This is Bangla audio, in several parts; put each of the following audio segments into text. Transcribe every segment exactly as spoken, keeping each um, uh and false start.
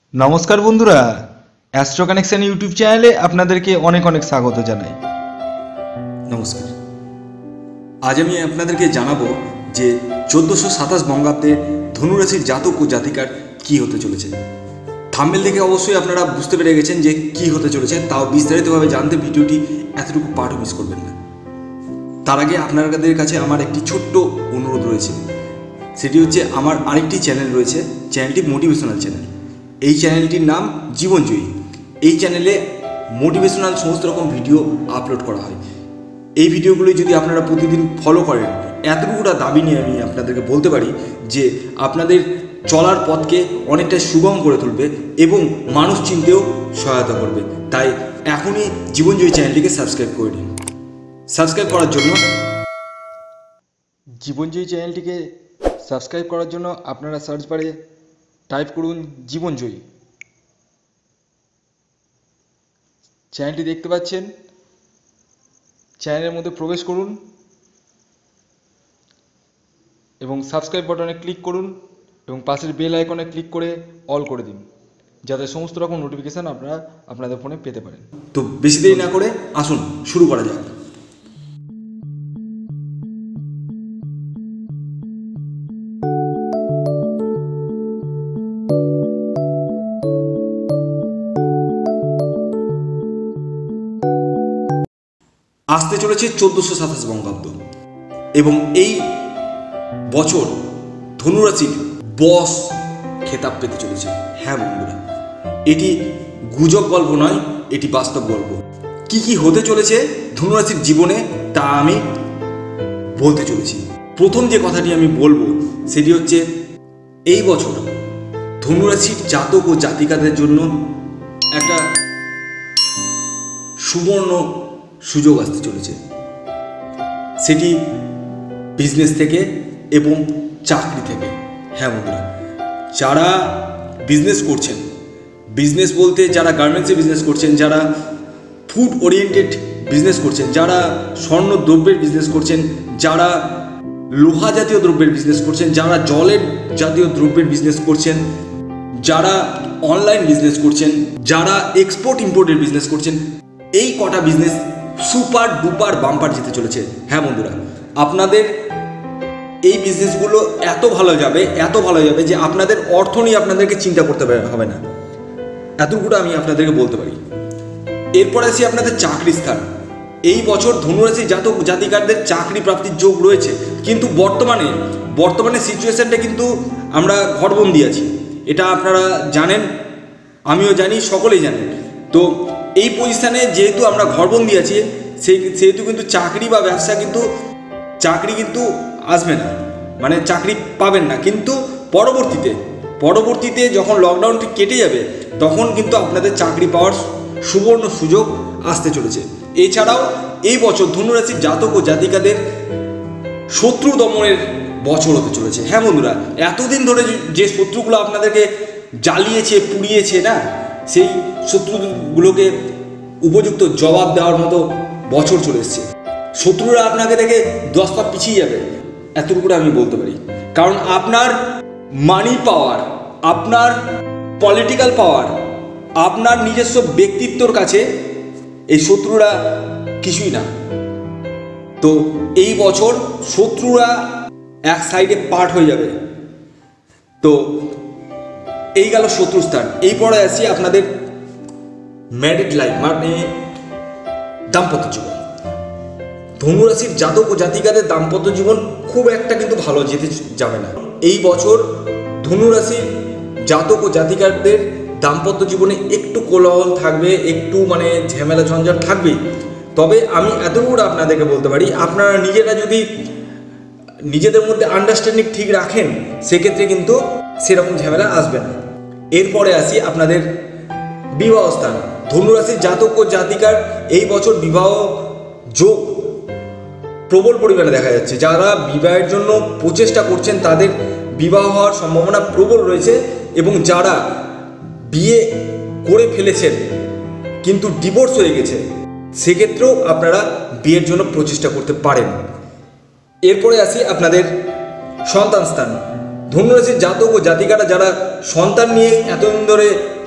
নমস্কার বন্ধুরা, অ্যাস্ট্রো কানেকশন ইউটিউব চ্যানেলে আপনাদেরকে অনেক অনেক স্বাগত জানাই। নমস্কার। আজ আমি আপনাদেরকে জানাবো যে চোদ্দোশো সাতাশ বঙ্গাব্দে ধনুরাশির জাতক ও জাতিকার কি হতে চলেছে। থাম্বনেল দেখে অবশ্যই আপনারা বুঝতে পেরে গেছেন যে কি হতে চলেছে, তাও বিস্তারিতভাবে জানতে ভিডিওটি এতটুকু পার্টও মিস করবেন না। তার আগে আপনাদের কাছে আমার একটি ছোট্ট অনুরোধ রয়েছে, সেটি হচ্ছে আমার আরেকটি চ্যানেল রয়েছে, চ্যানেলটি মোটিভেশনাল চ্যানেল। এই চ্যানেলটির নাম জীবনজয়ী। এই চ্যানেলে মোটিভেশনাল সমস্ত রকম ভিডিও আপলোড করা হয়। এই ভিডিওগুলি যদি আপনারা প্রতিদিন ফলো করেন, এতটুকুটা দাবি নিয়ে আমি আপনাদেরকে বলতে পারি যে আপনাদের চলার পথকে অনেকটা সুগম করে তুলবে এবং মানুষ চিনতেও সহায়তা করবে। তাই এখনই জীবনজয়ী চ্যানেলটিকে সাবস্ক্রাইব করে নিন। সাবস্ক্রাইব করার জন্য জীবনজয়ী চ্যানেলটিকে সাবস্ক্রাইব করার জন্য আপনারা সার্চ বারে টাইপ করুন জীবনজয়ী। চ্যানেলটি দেখতে পাচ্ছেন, চ্যানেলের মধ্যে প্রবেশ করুন এবং সাবস্ক্রাইব বাটনে ক্লিক করুন এবং পাশের বেল আইকনে ক্লিক করে অল করে দিন, যাতে সমস্ত রকম নোটিফিকেশান আপনারা আপনাদের ফোনে পেতে পারেন। তো বেশি দেরি না করে আসুন শুরু করা যাক। আসতে চলেছে চোদ্দোশো সাতাশ বঙ্গাব্দ এবং এই বছর ধনুরাশির বস খেতাব পেতে চলেছে। হ্যাঁ বন্ধুরা, এটি গুজব গল্প নয়, এটি বাস্তব গল্প। কি কি হতে চলেছে ধনুরাশির জীবনে তা আমি বলতে চলেছি। প্রথম যে কথাটি আমি বলবো সেটি হচ্ছে, এই বছর ধনুরাশির জাতক ও জাতিকাদের জন্য একটা সুবর্ণ সুযোগ আসতে চলেছে। সেটি বিজনেস থেকে এবং চাকরি থেকে। হ্যাঁ বন্ধুরা, যারা বিজনেস করছেন, বিজনেস বলতে যারা গার্মেন্টসে বিজনেস করছেন, যারা ফুড ওরিয়েন্টেড বিজনেস করছেন, যারা স্বর্ণ দ্রব্যের বিজনেস করছেন, যারা লোহা জাতীয় দ্রব্যের বিজনেস করছেন, যারা জলের জাতীয় দ্রব্যের বিজনেস করছেন, যারা অনলাইন বিজনেস করছেন, যারা এক্সপোর্ট ইম্পোর্টের বিজনেস করছেন, এই কটা বিজনেস সুপার ডুপার বাম্পার যেতে চলেছে। হ্যাঁ বন্ধুরা, আপনাদের এই বিজনেসগুলো এত ভালো যাবে, এত ভালো যাবে যে আপনাদের অর্থ নিয়ে আপনাদেরকে চিন্তা করতে হবে না। এতটুকুটা আমি আপনাদেরকে বলতে পারি। এরপর আসি আপনাদের চাকরি স্থান। এই বছর ধনুরাশি জাতক জাতিকারদের চাকরি প্রাপ্তির যোগ রয়েছে, কিন্তু বর্তমানে বর্তমানে সিচুয়েশনটা কিন্তু আমরা ঘরবন্দি আছি। এটা আপনারা জানেন, আমিও জানি, সকলেই জানেন। তো এই পজিশানে যেহেতু আমরা ঘরবন্দি আছি, সেই সেহেতু কিন্তু চাকরি বা ব্যবসা কিন্তু চাকরি কিন্তু আসবে না, মানে চাকরি পাবেন না। কিন্তু পরবর্তীতে পরবর্তীতে যখন লকডাউনটি কেটে যাবে, তখন কিন্তু আপনাদের চাকরি পাওয়ার সুবর্ণ সুযোগ আসতে চলেছে। এছাড়াও এই বছর ধনুরাশির জাতক ও জাতিকাদের শত্রু দমনের বছর হতে চলেছে। হ্যাঁ বন্ধুরা, এতদিন ধরে যে শত্রুগুলো আপনাদেরকে জ্বালিয়েছে, পুড়িয়েছে না, সেই শত্রুগুলোকে উপযুক্ত জবাব দেওয়ার মতো বছর চলে এসছে। শত্রুরা আপনাকে দেখে দশ পা পিছিয়ে যাবে, এতটুকু আমি বলতে পারি। কারণ আপনার মানি পাওয়ার, আপনার পলিটিক্যাল পাওয়ার, আপনার নিজস্ব ব্যক্তিত্বর কাছে এই শত্রুরা কিছুই না। তো এই বছর শত্রুরা এক সাইডে পার্ট হয়ে যাবে। তো এই গেল শত্রুস্থান। এই পরে আসি আপনাদের ম্যারিড লাইফ, মানে দাম্পত্য জীবন। ধনুরাশির জাতক ও জাতিকাদের দাম্পত্য জীবন খুব একটা কিন্তু ভালো যেতে যাবে না। এই বছর ধনুরাশির জাতক ও জাতিকাদের দাম্পত্য জীবনে একটু কোলাহল থাকবে, একটু মানে ঝামেলা ঝঞ্ঝাট থাকবেই। তবে আমি এতটুকু আপনাদেরকে বলতে পারি, আপনারা নিজেরা যদি নিজেদের মধ্যে আন্ডারস্ট্যান্ডিং ঠিক রাখেন, সেক্ষেত্রে কিন্তু সেরকম ঝামেলা আসবে না। এরপরে আসি আপনাদের বিবাহ স্থান। ধনুরাশির জাতক ও জাতিকার এই বছর বিবাহ যোগ প্রবল পরিমাণে দেখা যাচ্ছে। যারা বিবাহের জন্য প্রচেষ্টা করছেন, তাদের বিবাহ হওয়ার সম্ভাবনা প্রবল রয়েছে। এবং যারা বিয়ে করে ফেলেছেন কিন্তু ডিভোর্স হয়ে গেছে, সেক্ষেত্রেও আপনারা বিয়ের জন্য প্রচেষ্টা করতে পারেন। এরপরে আসি আপনাদের সন্তান স্থান। ধনুরাশির জাতক ও জাতিকারা যারা সন্তান নিয়ে এতদিন ধরে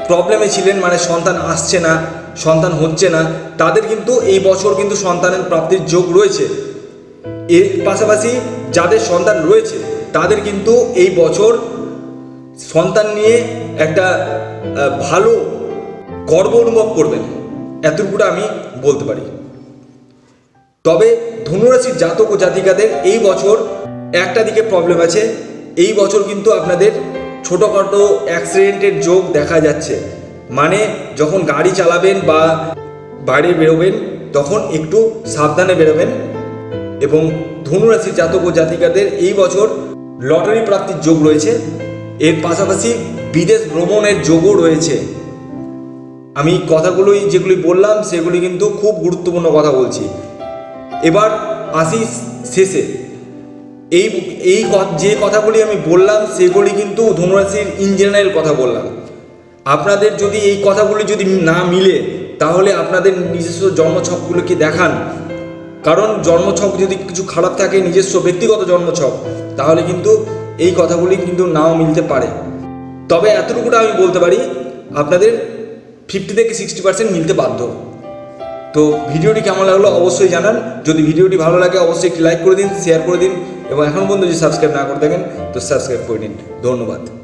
প্রবলেমে ছিলেন, মানে সন্তান আসছে না, সন্তান হচ্ছে না, তাদের কিন্তু এই বছর কিন্তু সন্তানের প্রাপ্তির যোগ রয়েছে। এর পাশাপাশি যাদের সন্তান রয়েছে তাদের কিন্তু এই বছর সন্তান নিয়ে একটা ভালো গর্ব অনুভব করবেন, এতটুকুটা আমি বলতে পারি। তবে ধনুরাশির জাতক ও জাতিকাদের এই বছর একটা দিকে প্রবলেম আছে, এই বছর কিন্তু আপনাদের ছোটোখাটো অ্যাক্সিডেন্টের যোগ দেখা যাচ্ছে। মানে যখন গাড়ি চালাবেন বা বাইরে বেরোবেন তখন একটু সাবধানে বেরোবেন। এবং ধনুরাশির জাতক ও জাতিকাদের এই বছর লটারি প্রাপ্তির যোগ রয়েছে, এর পাশাপাশি বিদেশ ভ্রমণের যোগও রয়েছে। আমি কথাগুলোই যেগুলি বললাম সেগুলি কিন্তু খুব গুরুত্বপূর্ণ কথা বলছি। এবার আসি শেষে, এই এই যে কথাগুলি আমি বললাম সেগুলি কিন্তু ধনুরাশির ইন জেনারেল কথা বললাম। আপনাদের যদি এই কথাগুলি যদি না মিলে তাহলে আপনাদের নিজস্ব জন্মছকগুলোকে দেখান, কারণ জন্মছক যদি কিছু খারাপ থাকে, নিজস্ব ব্যক্তিগত জন্মছক, তাহলে কিন্তু এই কথাগুলি কিন্তু নাও মিলতে পারে। তবে এতটুকুটা আমি বলতে পারি, আপনাদের ফিফটি থেকে সিক্সটি পার্সেন্ট মিলতে বাধ্য। তো ভিডিওটি কেমন লাগলো অবশ্যই জানান। যদি ভিডিওটি ভালো লাগে অবশ্যই একটি লাইক করে দিন, শেয়ার করে দিন, এবং এখন পর্যন্ত যদি সাবস্ক্রাইব না করে থাকেন তো সাবস্ক্রাইব করে নিন। ধন্যবাদ।